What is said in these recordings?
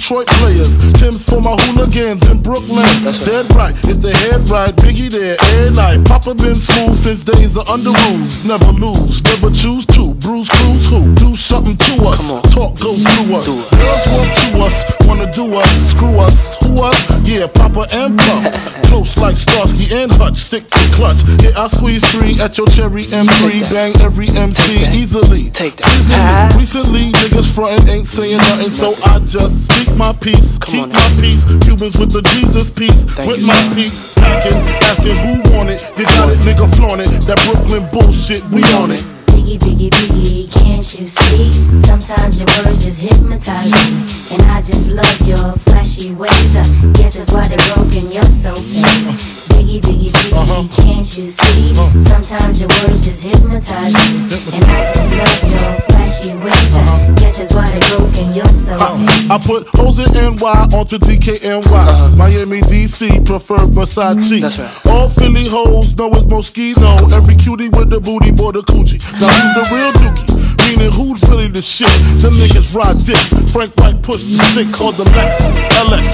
Detroit players. Tim's for my hooligans in Brooklyn. Dead right, if they head right, Biggie there every night. Papa been smooth since days of under rules. Never lose, never choose to. Bruise, cruise, who? Do something to us. Talk, go through us. Girls walk to us, wanna do us. Screw us, who us? Yeah, Papa and Pump. Close like Starsky and Hutch, stick to clutch. Yeah, I squeeze 3 at your cherry M3. Bang every MC easily. Take that. Recently, niggas frontin' ain't saying nothing, so I just speak my peace, keep my peace. Cubans with the Jesus peace, with my peace. Packing, asking who want it. You got it, nigga, flaunt it. That Brooklyn bullshit, we on it. Biggie, Biggie, Biggie, can't you see? Sometimes your words just hypnotize me, and I just love your flashy ways. Guess that's why they're broken, you're so fake. Biggie, Biggie, Biggie, can't you see? Sometimes your words just hypnotize me, and I just love your flashy ways. Guess that's why they're broken, you're so fake. I put hoes in NY onto DKNY. Miami, DC, prefer Versace. That's right. All Philly hoes know it's Moschino. Every cutie with the booty, boy, the coochie. Now who's the real dookie? Meaning who's really the shit? Them niggas ride dicks. Frank White push the 6 on the Lexus LX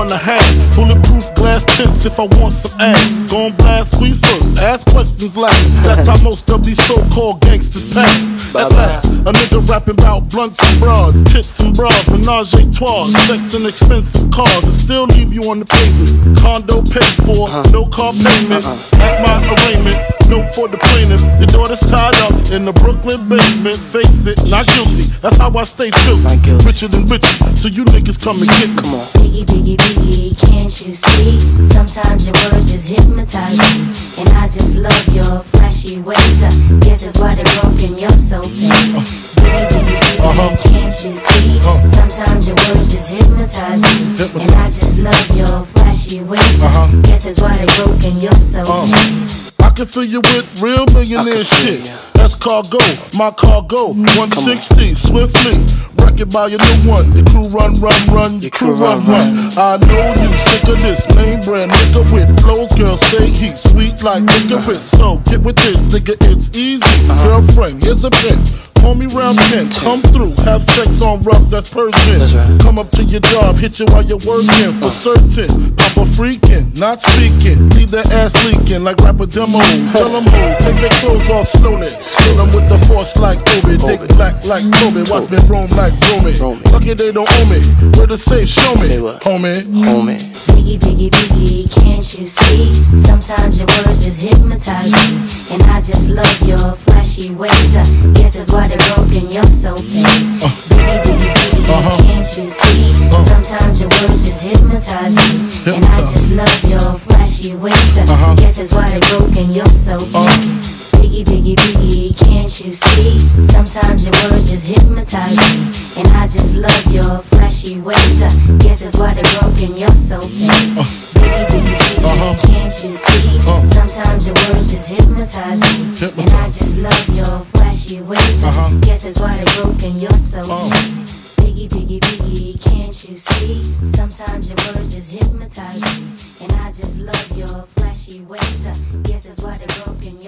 4.5. Bulletproof glass tints if I want some ass. Gon' blast squeeze first, ask questions last. That's how most of these so-called gangsters pass. At last, a nigga rapping about blunts and broads, tits and bras, menage a trois, sex and expensive cars, and still leave you on the pavement. Condo paid for, no car payment. At my arraignment, note for the plaintiff. Your daughter's tied up in the Brooklyn basement. Face it, not guilty. That's how I stay true. Richer than richer, so you niggas come and get me. Biggie, Biggie, Biggie, can't you see? Sometimes your words just hypnotize me, and I just love your flashy ways. Guess that's why they're broken, you're so fake. Biggie, Biggie, Biggie, can't you see? Sometimes your words just hypnotize me, and I just love your flashy ways. Guess that's why they're broken, you're so fake. I can fill you with real millionaire shit. That's cargo, my cargo, 160, swiftly. Wreck it by your new one. Your crew run, your crew run. I know you sick of this name brand nigga with flows. Girls say he's sweet like licorice. So get with this, nigga, it's easy. Girlfriend, here's a pin. Call me round 10, come through, have sex on rugs, that's Persian. Come up to your job, hit you while you're working, for certain. Papa freaking, not speaking, leave that ass leaking like rapper demo. Tell them who, take their clothes off slowly. Kill them with the force like Obi, dick black like Kobe. Watch me roam like Romy. Lucky they don't owe me, where to say show me, homie. Biggie, Biggie, Biggie, can't you see? Sometimes your words just hypnotize me, and I just love your flashy ways. Guess that's why they're broken, you're so fake. Biggie, Biggie, Biggie, can't you see? Sometimes your words just hypnotize me, and I just love your flashy ways. Guess that's why they're broken, you're so fake. Biggie, Biggie, Biggie, can't you see? Sometimes your words just hypnotize me, and I just love your flashy ways. Guess that's why they're broken, you're so fake. Biggie, Biggie, Biggie, can't you see? Sometimes your words just hypnotize me, and I just love your flashy ways. Guess that's why they're broken, you're so fake. Biggie, Biggie, Biggie, can't you see? Sometimes your words just hypnotize me, and I just love your flashy ways. Guess that's why they're broken.